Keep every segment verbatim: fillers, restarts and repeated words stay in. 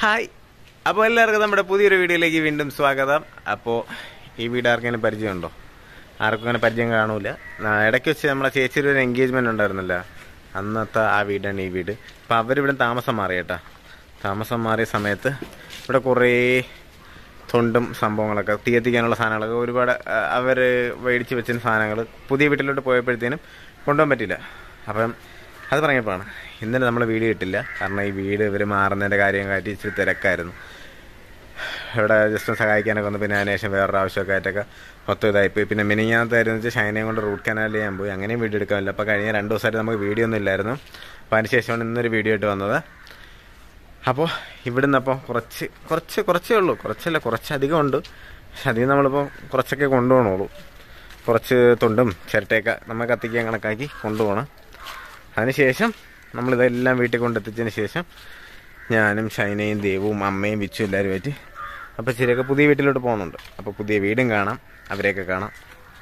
Hi, അപ്പോൾ എല്ലാവർക്കും നമ്മുടെ പുതിയൊരു വീഡിയോയിലേക്ക് വീണ്ടും സ്വാഗതം. അപ്പോൾ ഈ വീട് ആർക്കെങ്കിലും പരിചയമുണ്ടോ? ആർക്കും അങ്ങനെ പരിചയം കാണൂല. ഇടയ്ക്ക് വെച്ച് നമ്മളെ ചേച്ചിയുടെ ഒരു എൻഗേജ്മെൻറ്റ് ഉണ്ടായിരുന്നല്ലോ, അന്നത്തെ ആ വീടാണ് ഈ വീട്. അപ്പോൾ അവരിവിടെ താമസം മാറി കേട്ടോ. താമസം മാറിയ സമയത്ത് ഇവിടെ കുറേ തൊണ്ടും സംഭവങ്ങളൊക്കെ തീ എത്തിക്കാനുള്ള സാധനങ്ങളൊക്കെ ഒരുപാട് അവർ മേടിച്ച് വെച്ചിരുന്ന സാധനങ്ങൾ പുതിയ വീട്ടിലോട്ട് പോയപ്പോഴത്തേനും കൊണ്ടുപോകാൻ പറ്റില്ല. അപ്പം അത് പറഞ്ഞപ്പോഴാണ് ഇന്നലെ നമ്മൾ വീഡിയോ ഇട്ടില്ല. കാരണം ഈ വീട് ഇവർ മാറുന്നതിൻ്റെ കാര്യം കാട്ടി ഇച്ചിരി തിരക്കായിരുന്നു. ഇവിടെ ജസ്റ്റ് സഹായിക്കാനൊക്കെ വന്നു. പിന്നെ അതിന് ശേഷം വേറൊരു ആവശ്യമൊക്കെ ആയിട്ടൊക്കെ മൊത്തം ഇതായിപ്പോയി. പിന്നെ മിനിഞ്ഞാത്തായിരുന്നു വെച്ചാൽ ഷൈനയും കൊണ്ട് റൂട്ട് കനാലിൽ ഞാൻ പോയി. അങ്ങനെയും വീഡിയോ എടുക്കാനില്ല. അപ്പോൾ കഴിഞ്ഞ രണ്ട് ദിവസമായിട്ട് നമുക്ക് വീഡിയോ ഒന്നും ഇല്ലായിരുന്നു. അപ്പോൾ അതിന് ശേഷമാണ് ഇന്നൊരു വീഡിയോ ആയിട്ട് വന്നത്. അപ്പോൾ ഇവിടുന്ന് അപ്പോൾ കുറച്ച് കുറച്ച് കുറച്ചേ ഉള്ളൂ, കുറച്ചല്ല കുറച്ചധികം ഉണ്ട്. പക്ഷെ അതിൽ നമ്മളിപ്പോൾ കുറച്ചൊക്കെ കൊണ്ടുപോകണുള്ളൂ. കുറച്ച് തൊണ്ടും ചിരട്ടയൊക്കെ നമ്മൾ കത്തിക്കാൻ കണക്കാക്കി കൊണ്ടുപോകണം. അതിനുശേഷം നമ്മളിതെല്ലാം വീട്ടിൽ കൊണ്ടെത്തിച്ചതിന് ശേഷം ഞാനും ഷൈനയും ദേവും അമ്മയും വിച്ചും എല്ലാവരുമായിട്ട് അപ്പോൾ ശരിയൊക്കെ പുതിയ വീട്ടിലോട്ട് പോകുന്നുണ്ട്. അപ്പോൾ പുതിയ വീടും കാണാം, അവരെയൊക്കെ കാണാം.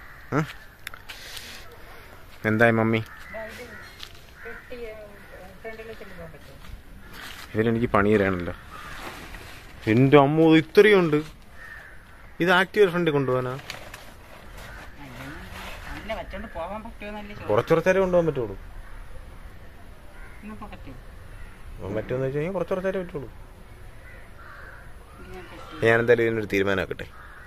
എന്തായി മമ്മി? ഇതിലെനിക്ക് പണി തരാണല്ലോ. എൻ്റെ അമ്മ ഇത്രയുണ്ട്. ഇത് ആക്റ്റീവ് ഫ്രണ്ട് കൊണ്ടുപോകാനാ? കുറച്ചുറച്ചേരെ കൊണ്ടുപോകാൻ പറ്റുള്ളൂ. പറ്റുമെന്ന് വെച്ച് കഴിഞ്ഞാൽ കുറച്ചുറച്ചേരെ പറ്റുള്ളൂ. ഞാനെന്തായാലും ഇതിനൊരു തീരുമാനമാക്കട്ടെ.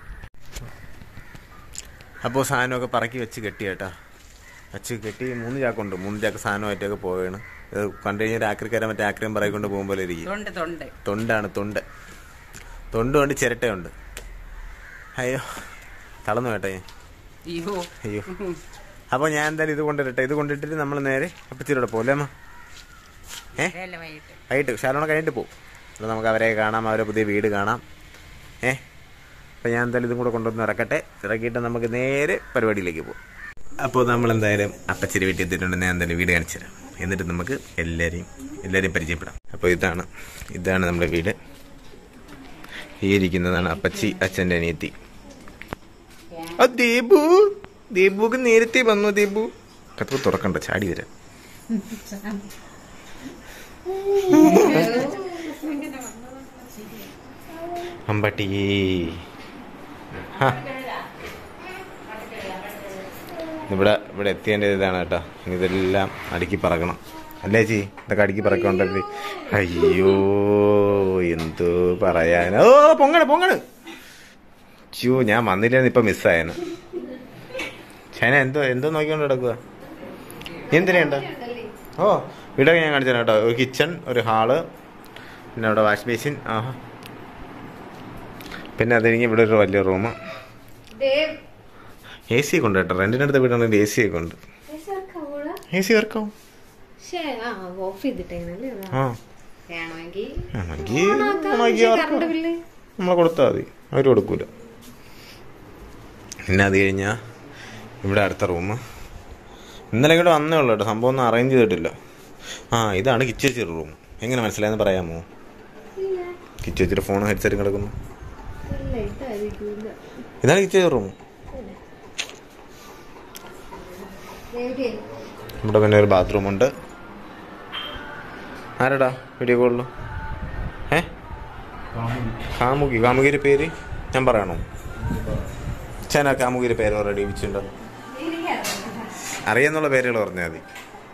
അപ്പോൾ സാധനമൊക്കെ പറക്കി വെച്ച് കെട്ടി കേട്ടാ. വെച്ച് കെട്ടി മൂന്ന് ചാക്കുണ്ട്. മൂന്ന് ചാക്ക് സാധനമായിട്ടൊക്കെ പോവുകയാണ്. ഇത് കണ്ടു കഴിഞ്ഞാൽ ആക്രിക്കാരെ മറ്റേ ആക്രിയും പറയിക്കൊണ്ട് പോകുമ്പോൾ ഇരിക്കും. തൊണ്ടാണ്, തൊണ്ട് തൊണ്ടുണ്ട്, ചിരട്ടയുണ്ട്. അയ്യോ തളർന്നു കേട്ടോ ഞാൻ. അയ്യോ അപ്പോൾ ഞാൻ എന്തായാലും ഇത് കൊണ്ടിരട്ടെ. ഇത് കൊണ്ടിട്ടിട്ട് നമ്മൾ നേരെ അപ്പച്ചിരോടെ പോലെ അമ്മ ഏ വൈകിട്ട് ശാലോണം കഴിഞ്ഞിട്ട് പോകും. അപ്പോൾ നമുക്ക് അവരെ കാണാം, അവരെ പുതിയ വീട് കാണാം. ഏ അപ്പോൾ ഞാൻ എന്തായാലും ഇതും കൂടെ കൊണ്ടുവന്ന് ഇറക്കട്ടെ. ഇറക്കിയിട്ട് നമുക്ക് നേരെ പരിപാടിയിലേക്ക് പോകും. അപ്പോൾ നമ്മൾ എന്തായാലും അപ്പച്ചിരി വീട്ടിൽ എത്തിയിട്ടുണ്ട്. ഞാൻ എന്തായാലും വീട് കാണിച്ചു തരാം. എന്നിട്ട് നമുക്ക് എല്ലാവരെയും എല്ലാവരെയും പരിചയപ്പെടാം. അപ്പോൾ ഇതാണ് ഇതാണ് നമ്മുടെ വീട്. ഈ ഇരിക്കുന്നതാണ് അപ്പച്ചി, അച്ഛൻ്റെ അനിയത്തി. ആ ദീപു ദീപുക്ക് നേരത്തെ വന്നു. ദീപു കത്ത് തുറക്കണ്ട, ചാടി വരാം. അമ്പട്ടി ഇവിടെ ഇവിടെ എത്തിയേണ്ടത് ഇതാണ് കേട്ടോ. ഇനി ഇതെല്ലാം അടുക്കി പറക്കണം അല്ലേ ചേച്ചി? ഇതൊക്കെ അടുക്കി പറക്കണ്ടല്ലേ? അയ്യോ എന്തോ പറയാനോ. ഓ പൊങ്ങണ് പൊങ്ങണ്. ചോ ഞാൻ വന്നില്ലെന്ന് ഇപ്പൊ മിസ്സായന്. ചൈന എന്തോ എന്തോ നോക്കിക്കൊണ്ട് കിടക്കുക. എന്തിനാ? ഓ വീടൊക്കെ ഞാൻ കാണിച്ചു തരാം കേട്ടോ. ഒരു കിച്ചൺ, ഒരു ഹാള്, പിന്നെ അവിടെ വാഷ് ബേസിൻ. ആഹാ പിന്നെ അത് കഴിഞ്ഞ് ഇവിടെ ഒരു വലിയ റൂം. എ സി കൊണ്ട് കേട്ടോ. റെന്റിനടുത്ത വീടാണെങ്കിൽ എ സി ഒക്കെ ഉണ്ട്. എ സി വർക്കാവും. നമ്മളെ കൊടുത്താൽ മതി, അവർ കൊടുക്കൂല. പിന്നെ അത് കഴിഞ്ഞാ ഇവിടെ അടുത്ത റൂം. ഇന്നലെ ഇങ്ങോട്ട് വന്നേ ഉള്ളൂ കേട്ടോ. സംഭവം ഒന്നും അറേഞ്ച് ചെയ്തിട്ടില്ല. ആ ഇതാണ് കിച്ചുവച്ചിയുടെ റൂം. എങ്ങനെ മനസ്സിലായെന്ന് പറയാമോ? കിച്ചുവച്ചിയുടെ ഫോണും ഹെഡ്സെറ്റും കിടക്കുന്നു. ഇതാണ് കിച്ചുവച്ചിയുടെ റൂം. ഇവിടെ പിന്നെ ഒരു ബാത്റൂം ഉണ്ട്. ആരടാ വീഡിയോ കോളില്? ഏ കാമുകി. കാമുകിയുടെ പേര് ഞാൻ പറയണോ? ചേനാ കാമുകിയുടെ പേര് ഓൾറെഡി വിളിച്ചിട്ടുണ്ടോ? അറിയാന്നുള്ള പേരുകൾ പറഞ്ഞാൽ മതി.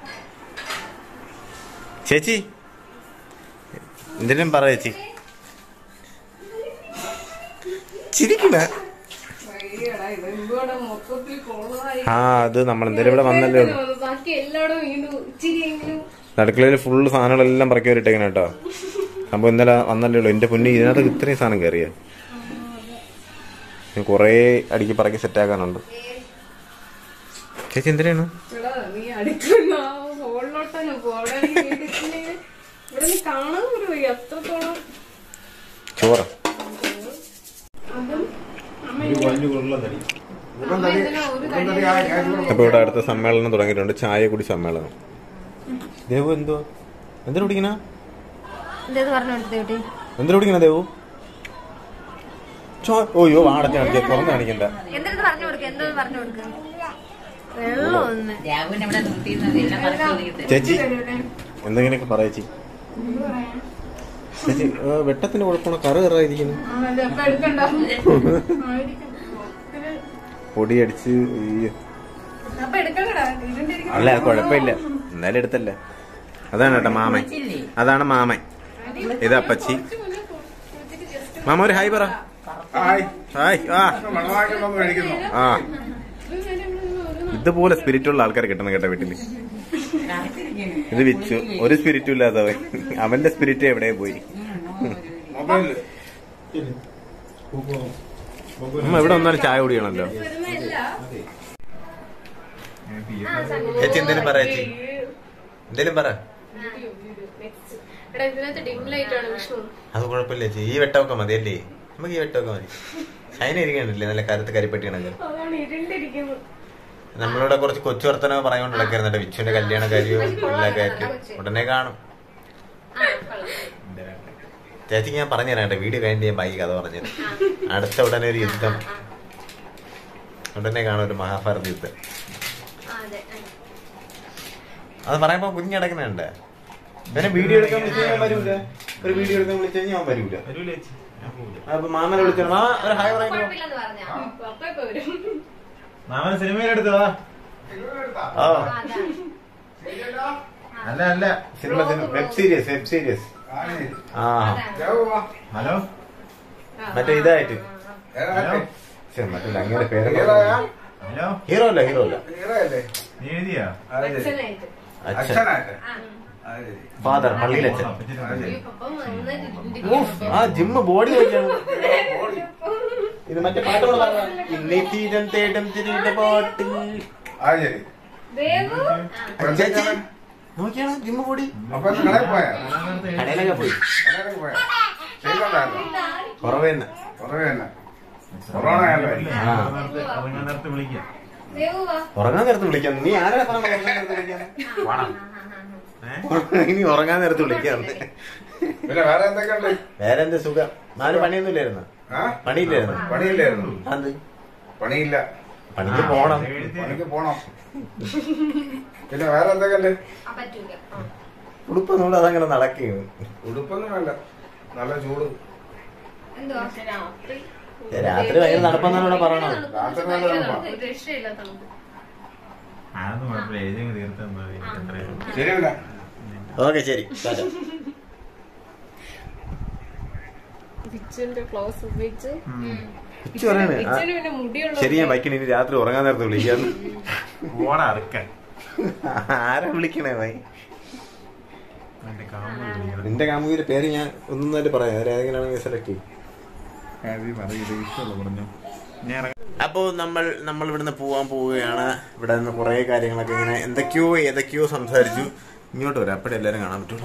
ചേച്ചി എന്തിനും പറ ചേച്ചി. ചിരിക്കണ. ആ അത് നമ്മൾ എന്തായാലും ഇവിടെ വന്നല്ലേ ഉള്ളൂ. അടുക്കളയിൽ ഫുള്ള് സാധനങ്ങളെല്ലാം പറക്കി വരിട്ടേക്കണ കേട്ടോ. സംഭവം ഇന്നലെ വന്നല്ലേ ഉള്ളൂ. എന്റെ പൊന്നി ഇതിനകത്ത് ഇത്രയും സാധനം കയറിയ കൊറേ അടുക്കി പറക്കി സെറ്റാക്കാനുണ്ട്. ചേച്ചി എന്തിനാണ്? ചോറ അപ്പൊ ഇവിടെ അടുത്ത സമ്മേളനം തുടങ്ങിയിട്ടുണ്ട്. ചായ കുടി സമ്മേളനം. ദേവു എന്തോ എന്തിനു കുടിക്കണ? എന്തിനു കുടിക്കണ ദേവു? ഓയോ വാടച്ച കാണിക്ക, തുറന്ന് കാണിക്കണ്ട. ചേച്ചി എന്തെങ്കിലുമൊക്കെ പറയേച്ചി. വെട്ടത്തിന് കുഴപ്പമാണോ? കറ് കറായിരിക്കുന്നു. പൊടിയടിച്ച് അല്ല കുഴപ്പമില്ല, എന്നാലും എടുത്തല്ലേ. അതാണ് കേട്ടോ മാമൻ, അതാണ് മാമൻ, ഇത് അപ്പച്ചി. മാമ ഒരു ഹായ് പറ. ഹായ്. ആ ആ ഇതുപോലെ സ്പിരിറ്റ് ഉള്ള ആൾക്കാരെ കിട്ടണം കേട്ടോ വീട്ടില്. ഇത് വിച്ചു ഒരു സ്പിരിറ്റും ഇല്ലാത്തവൻ, അവന്റെ സ്പിരിറ്റ് എവിടെ പോയി? അമ്മ എവിടെ വന്നാലും ചായ കുടിക്കണല്ലോ. ചേച്ചി എന്തേലും പറ, ചേച്ചി എന്തേലും പറ. അത് കുഴപ്പമില്ല ചേച്ചി, ഈ വെട്ടമൊക്കെ മതിയല്ലേ നമുക്ക്? ഈ വെട്ടമൊക്കെ മതി. അതിനെ ഇരിക്കണ്ടല്ലേ നല്ല കരുത്ത് കരിപ്പട്ടിയാണെങ്കിൽ. നമ്മളോട് കുറച്ച് കൊച്ചു വർത്തനോ പറഞ്ഞുകൊണ്ട് നടക്കായിരുന്നോ വിച്ചുവിന്റെ കല്യാണ കാര്യവും എല്ലാക്കെ ആയിട്ട്. ഉടനെ കാണും ചേച്ചിക്ക്. ഞാൻ പറഞ്ഞു തരാം കേട്ടോ, വീഡിയോ കഴിഞ്ഞ് ഞാൻ ബാക്കി കഥ പറഞ്ഞു. അടുത്ത ഉടനെ ഒരു യുദ്ധം, ഉടനെ കാണും ഒരു മഹാഭാരത യുദ്ധം. അത് പറയുമ്പോ കുഞ്ഞടക്കുന്നുണ്ട്. പിന്നെ വീഡിയോ എടുക്കാൻ വിളിച്ചു കഴിഞ്ഞാൽ വരൂല. ഒരു വീഡിയോ എടുക്കാൻ വിളിച്ചു കഴിഞ്ഞാൽ ഞാൻ വരൂല. അപ്പൊ മാമനെ വിളിച്ചോ. മാമ ഒരു ഹായ് പറയുമ്പോ മാമന് സിനിമയിലെടുത്തോ? അല്ല അല്ല cinema, web series, web series. ആ ഹലോ മറ്റേ ഇതായിട്ട് മറ്റേ അങ്ങനെ പേര് ഹീറോ അല്ല, ഹീറോ അല്ല, ഫാദർ പള്ളിയിലച്ഛൻ. ആ ജിമ്മ് ബോഡി വെച്ചാണ്. ഇത് മറ്റേ പാട്ടോട് ചേച്ചി നോക്കിയാണ് ജിമ്മ് ബോഡി. കടയിലൊക്കെ പോയി കുറവേ തന്നെ. ഉറങ്ങാൻ നേരത്ത് വിളിക്കാം. നീ ആരാ പറഞ്ഞ ഉറങ്ങാൻ നേരത്ത് വിളിക്കാൻ? ഇനി ഉറങ്ങാൻ നേരത്ത് വിളിക്കാന്ന്. വേറെ എന്താ സുഖം? നാല് പണിയൊന്നും ഇല്ലായിരുന്നു? പണിയില്ലായിരുന്നു? പണിയില്ലായിരുന്നു. അത് പണിയില്ല, പണിക്ക് പോണം, പണിക്ക് പോണം. പിന്നെ വേറെ എന്തൊക്കെ? ഉടുപ്പൊന്നും അതങ്ങനെ നടക്കുകയും. ഉടുപ്പൊന്നും വേണ്ട, നല്ല ചൂട്. രാത്രി ഭയങ്കര നടപ്പെന്നാണ് പറയണത്. രാത്രി ഓക്കെ ശരി. ശരി ഞാൻ വയ്ക്കണ. ഇനി രാത്രി ഉറങ്ങാൻ നേരത്തെ വിളിക്കാന്ന്. ആരാ വിളിക്കണേ ഭായി? നിന്റെ കാമുകിയുടെ പേര് ഞാൻ ഒന്നായിട്ട് പറയാം. ഏതെങ്കിലും സെലക്ട് ചെയ്യും. അപ്പോ നമ്മൾ നമ്മൾ ഇവിടുന്ന് പോവാൻ പോവുകയാണ്. ഇവിടെ നിന്ന് കുറെ കാര്യങ്ങളൊക്കെ ഇങ്ങനെ എന്തൊക്കെയോ ഏതൊക്കെയോ സംസാരിച്ചു. ഇങ്ങോട്ട് വരാം, അപ്പഴേ എല്ലാരും കാണാൻ പറ്റുള്ളൂ.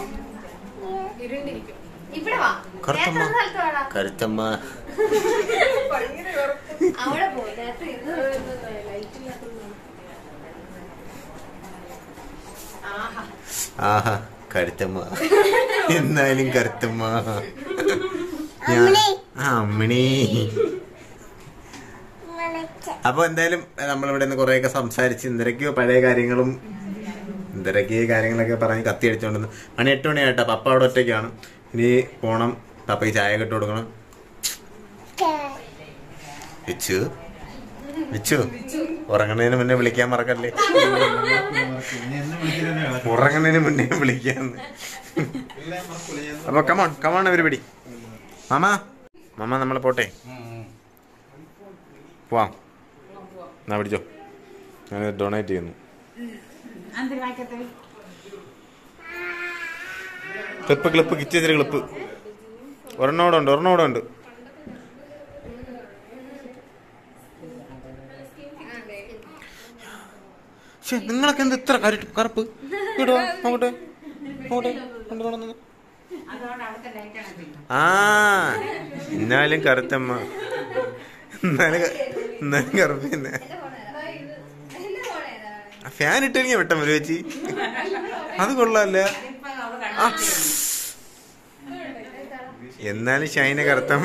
കറുത്തമ്മ, കരുത്തമ്മ. ആഹാ കരുത്തമ്മ, എന്നാലും കരുത്തമ്മ. അമ്മിണി. അപ്പൊ എന്തായാലും നമ്മളിവിടെ നിന്ന് കുറെയൊക്കെ സംസാരിച്ച് എന്തൊക്കെയോ പഴയ കാര്യങ്ങളും എന്തൊക്കെയോ കാര്യങ്ങളൊക്കെ പറഞ്ഞ് കത്തി അടിച്ചോണ്ടെന്ന്. മണി എട്ട് മണിയായിട്ടാ. പപ്പ അവിടെ ഒറ്റയ്ക്കാണ്. ഇനി പോണം, പപ്പയ്ക്ക് ചായ കെട്ട് കൊടുക്കണം. വിച്ചു വിച്ചു ഉറങ്ങുന്നതിന് മുന്നേ വിളിക്കാൻ മറക്കല്ലേ. ഉറങ്ങുന്നതിന് മുന്നേ വിളിക്കാന്ന്. അപ്പൊ കമോൺ കമോൺ എവരിബഡി. മാമ മാമ നമ്മള് പോട്ടെ, പോവാം. എന്നാ പിടിച്ചോ, ഞാൻ ഡൊണേറ്റ് ചെയ്യുന്നു. ക്ലിപ്പ് ക്ലിപ്പ് കിച്ചിരി ക്ലിപ്പ് ഒരെണ്ണോടുണ്ട് ഒരെണ്ണോടുണ്ട്. നിങ്ങളൊക്കെ എന്ത് ഇത്ര കറുപ്പ്? ഇടുവാ നോക്കട്ടെ നോക്കട്ടെ. ആ എന്നാലും കറുത്തമ്മ, എന്നാലും എന്നാലും കറുപ്പ് തന്നെ. ഫാൻ ഇട്ടിരിക്കാ വെട്ടം വരും ചേച്ചി. അത് കൊള്ളാല്ല. എന്നാലും ഷൈന കറുത്തമ്മ.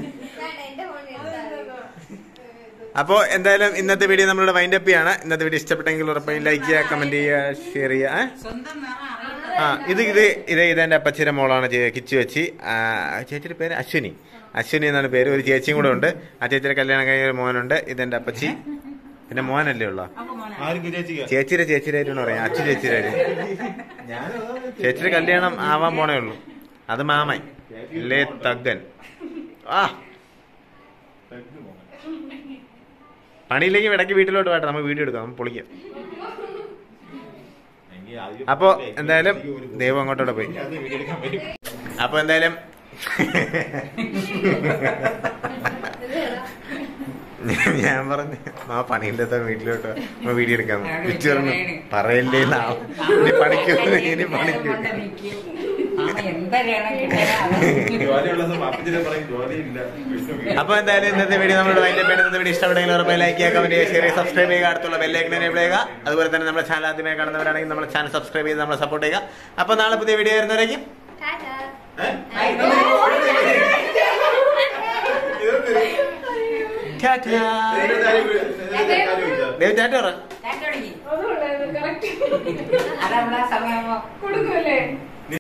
അപ്പോ എന്തായാലും ഇന്നത്തെ വീഡിയോ നമ്മളുടെ വൈൻഡ് അപ്പ് ചെയ്യാണ്. ഇന്നത്തെ വീഡിയോ ഇഷ്ടപ്പെട്ടെങ്കിൽ ഉറപ്പായും ലൈക്ക് ചെയ്യുക, കമന്റ് ചെയ്യുക, ഷെയർ ചെയ്യുക. ആ ഇത് ഇത് ഇത് ഇതെന്റെ അപ്പച്ചിയുടെ മോളാണ് കിച്ചു വെച്ചി. ചേച്ചിയുടെ പേര് അശ്വിനി. അശ്വിനി എന്നാണ് പേര്. ഒരു ചേച്ചിയും കൂടെ ഉണ്ട്. ആ ചേച്ചിയുടെ കല്യാണം കഴിഞ്ഞ ഒരു മോനുണ്ട്. ഇതെന്റെ അപ്പച്ചി. പിന്നെ മോനല്ലേ ഉള്ള ചേച്ചിയുടെ ചേച്ചിയിലായിട്ടാണ് പറയാം. അച്ചു ചേച്ചിയുടെ ചേച്ചിയുടെ കല്യാണം ആവാൻ പോണേ ഉള്ളൂ. അത് മാമൻ ലേ തഗൻ. ആ പണിയിലേക്ക് ഇടയ്ക്ക് വീട്ടിലോട്ട് വേട്ടെ, നമ്മൾ വീഡിയോ എടുക്കാം, നമ്മൾ പൊളിക്കാം. അപ്പൊ എന്തായാലും ദൈവം അങ്ങോട്ടോടെ പോയി. അപ്പൊ എന്തായാലും ഞാൻ പറഞ്ഞു ആ പണിയില്ലാത്ത വീട്ടിലോട്ട് വീഡിയോ എടുക്കാം. വിച്ചു പറഞ്ഞു പറയല്ലേ ഇനി പണിക്കൂ ഇനി പണിക്കൂ. അപ്പൊ എന്തായാലും ഇന്നത്തെ വീഡിയോ നമ്മുടെ അതിന്റെ പേര് ഇന്നത്തെ വീഡിയോ ഇഷ്ടപ്പെടുമെങ്കിൽ ഉറപ്പായി ലൈക്ക് ചെയ്യുക, കമന്റ് ചെയ്യുക, ഷെയർ ചെയ്യുക, സബ്സ്ക്രൈബ് ചെയ്യുക, അടുത്തുള്ള ബെല്ലൈക്കൺ എനേബിൾ ചെയ്യുക. അതുപോലെ തന്നെ നമ്മുടെ ചാനൽ ആദ്യമായി കാണുന്നവരാണെങ്കിൽ നമ്മുടെ ചാനൽ സബ്സ്ക്രൈബ് ചെയ്ത് നമ്മളെ സപ്പോർട്ട് ചെയ്യുക. അപ്പൊ നാളെ പുതിയ വീഡിയോ വരുന്നവരേക്കും സമയമോ കൊടുക്കുമല്ലേ?